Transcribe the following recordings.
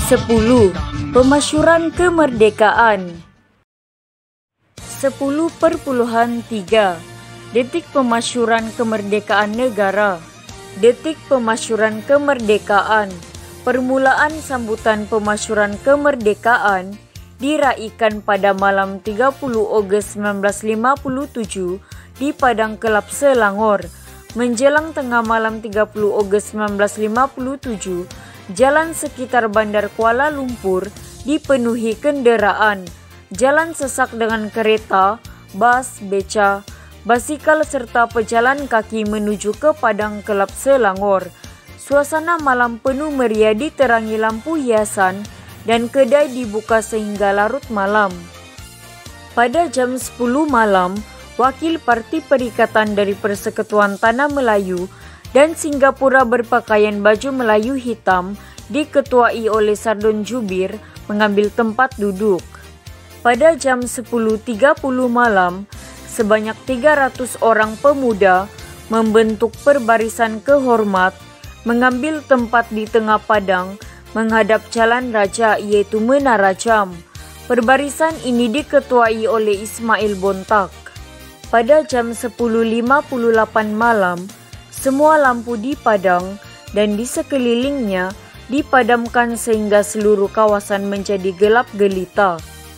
10. Pemasyuran kemerdekaan. 10,3 Detik pemasyuran kemerdekaan negara. Detik pemasyuran kemerdekaan. Permulaan sambutan pemasyuran kemerdekaan diraikan pada malam 30 Ogos 1957 di Padang Kelab Selangor. Menjelang tengah malam 30 Ogos 1957, jalan sekitar Bandar Kuala Lumpur dipenuhi kendaraan. Jalan sesak dengan kereta, bas, beca, basikal serta pejalan kaki menuju ke Padang Kelab Selangor. Suasana malam penuh meriah diterangi lampu hiasan dan kedai dibuka sehingga larut malam. Pada jam 10 malam, Wakil Parti Perikatan dari Persekutuan Tanah Melayu dan Singapura berpakaian baju Melayu hitam diketuai oleh Sardon Jubir mengambil tempat duduk. Pada jam 10.30 malam, sebanyak 300 orang pemuda membentuk perbarisan kehormat mengambil tempat di tengah padang menghadap Jalan Raja yaitu Menara Jam. Perbarisan ini diketuai oleh Ismail Bontak. Pada jam 10.58 malam, semua lampu di Padang dan di sekelilingnya dipadamkan sehingga seluruh kawasan menjadi gelap gelita.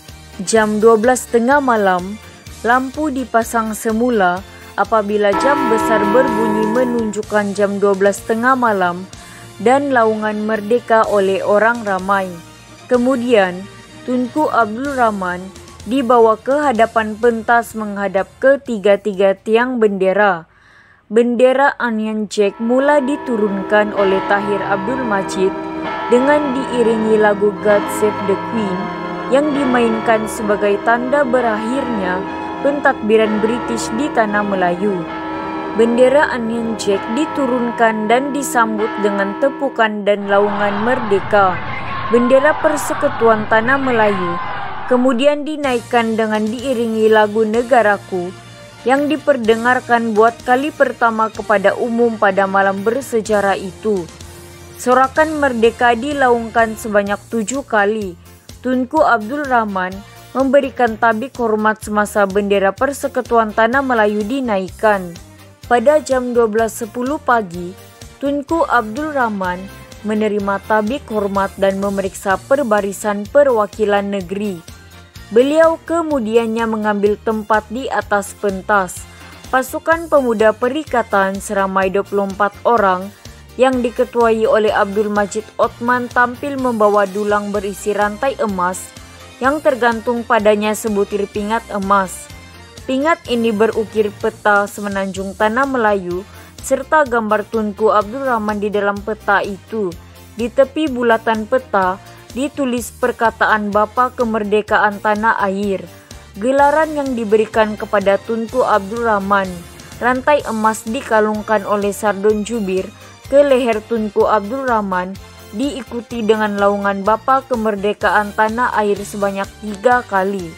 Jam 12.30 malam, lampu dipasang semula apabila jam besar berbunyi menunjukkan jam 12.30 malam dan laungan merdeka oleh orang ramai. Kemudian, Tunku Abdul Rahman dibawa ke hadapan pentas menghadap ke tiga-tiga tiang bendera. Bendera Union Jack mula diturunkan oleh Tahir Abdul Majid dengan diiringi lagu God Save the Queen yang dimainkan sebagai tanda berakhirnya pentadbiran British di Tanah Melayu. Bendera Union Jack diturunkan dan disambut dengan tepukan dan laungan merdeka. Bendera Persekutuan Tanah Melayu kemudian dinaikkan dengan diiringi lagu Negaraku yang diperdengarkan buat kali pertama kepada umum pada malam bersejarah itu. Sorakan merdeka dilaungkan sebanyak 7 kali. Tunku Abdul Rahman memberikan tabik hormat semasa bendera Persekutuan Tanah Melayu dinaikkan. Pada jam 12.10 pagi, Tunku Abdul Rahman menerima tabik hormat dan memeriksa perbarisan perwakilan negeri. Beliau kemudiannya mengambil tempat di atas pentas. Pasukan pemuda perikatan seramai 24 orang yang diketuai oleh Abdul Majid Othman tampil membawa dulang berisi rantai emas yang tergantung padanya sebutir pingat emas. Pingat ini berukir peta semenanjung Tanah Melayu serta gambar Tunku Abdul Rahman di dalam peta itu. Di tepi bulatan peta ditulis perkataan Bapa Kemerdekaan Tanah Air. Gelaran yang diberikan kepada Tunku Abdul Rahman. Rantai emas dikalungkan oleh Sardon Jubir ke leher Tunku Abdul Rahman, diikuti dengan laungan Bapa Kemerdekaan Tanah Air sebanyak 3 kali.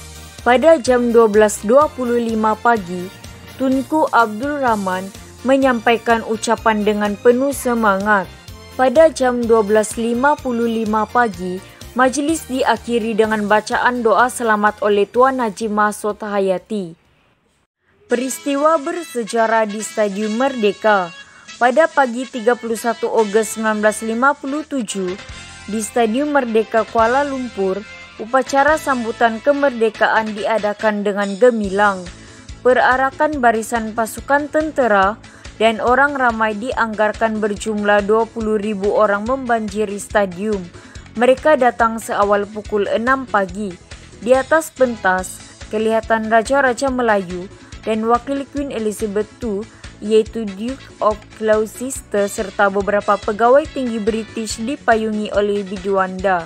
Pada jam 12.25 pagi, Tunku Abdul Rahman menyampaikan ucapan dengan penuh semangat. Pada jam 12.55 pagi, majelis diakhiri dengan bacaan doa selamat oleh Tuan Haji Mahsud Hayati. Peristiwa bersejarah di Stadium Merdeka. Pada pagi 31 Ogos 1957, di Stadium Merdeka Kuala Lumpur, upacara sambutan kemerdekaan diadakan dengan gemilang. Perarakan barisan pasukan tentera dan orang ramai dianggarkan berjumlah 20.000 orang membanjiri stadium. Mereka datang seawal pukul 6 pagi. Di atas pentas, kelihatan Raja-Raja Melayu dan Wakil Queen Elizabeth II, yaitu Duke of Gloucester serta beberapa pegawai tinggi British dipayungi oleh Biduanda.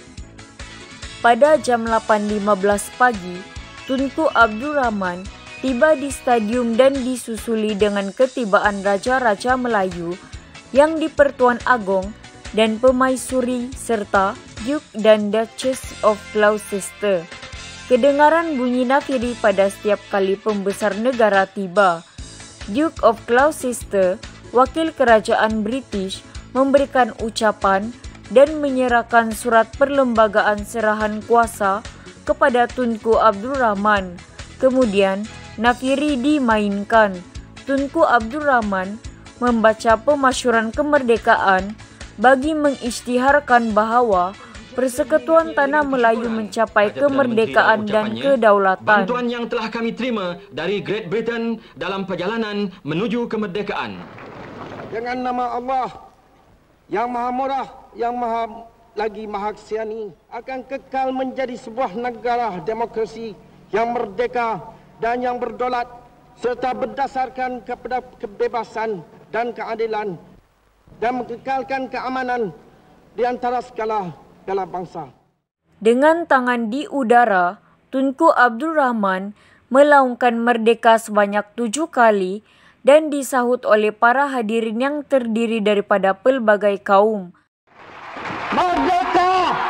Pada jam 8.15 pagi, Tunku Abdul Rahman tiba di stadium dan disusuli dengan ketibaan Raja-Raja Melayu yang di-Pertuan Agong dan Pemaisuri serta Duke dan Duchess of Gloucester. Kedengaran bunyi nafiri pada setiap kali pembesar negara tiba. Duke of Gloucester, wakil kerajaan British, memberikan ucapan dan menyerahkan surat perlembagaan serahan kuasa kepada Tunku Abdul Rahman. Kemudian Nafiri dimainkan. Tunku Abdul Rahman membaca pemasyuran kemerdekaan bagi mengisytiharkan bahawa Persekutuan Tanah Melayu mencapai kemerdekaan dan kedaulatan. Bantuan yang telah kami terima dari Great Britain dalam perjalanan menuju kemerdekaan. Dengan nama Allah yang Maha Murah, yang Maha Kasiani, akan kekal menjadi sebuah negara demokrasi yang merdeka dan yang berdaulat serta berdasarkan kepada kebebasan dan keadilan dan mengekalkan keamanan di antara segala bangsa. Dengan tangan di udara, Tunku Abdul Rahman melaungkan merdeka sebanyak 7 kali dan disahut oleh para hadirin yang terdiri daripada pelbagai kaum. Merdeka!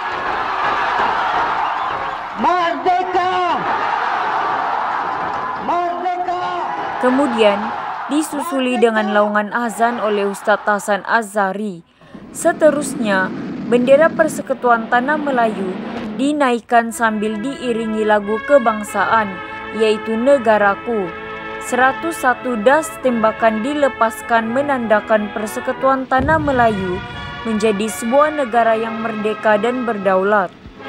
Merdeka! Merdeka! Kemudian disusuli dengan laungan azan oleh Ustaz Hasan Az-Zahri. Seterusnya, bendera Persekutuan Tanah Melayu dinaikkan sambil diiringi lagu kebangsaan, yaitu Negaraku. 101 das tembakan dilepaskan menandakan Persekutuan Tanah Melayu menjadi sebuah negara yang merdeka dan berdaulat.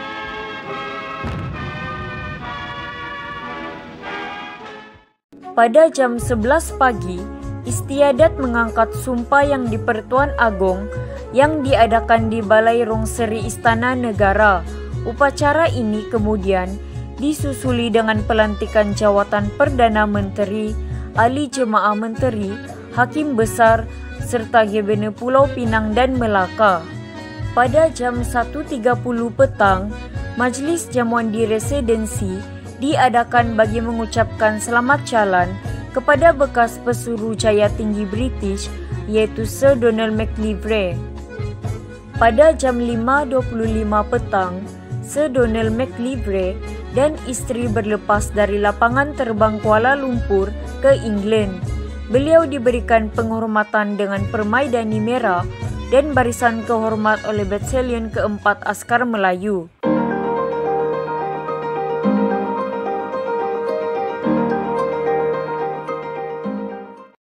Pada jam 11 pagi, istiadat mengangkat sumpah yang di Pertuan Agong yang diadakan di Balai Rongseri Istana Negara. Upacara ini kemudian disusuli dengan pelantikan jawatan Perdana Menteri, Ahli Jemaah Menteri, Hakim Besar, serta Gubernur Pulau Pinang dan Melaka. Pada jam 1.30 petang, Majlis Jamuan di Residensi diadakan bagi mengucapkan selamat jalan kepada bekas pesuruh jaya tinggi British, yaitu Sir Donald McLivray. Pada jam 5.25 petang, Sir Donald McLivray dan isteri berlepas dari lapangan terbang Kuala Lumpur ke England. Beliau diberikan penghormatan dengan permaidani merah dan barisan kehormat oleh Batalion keempat Askar Melayu.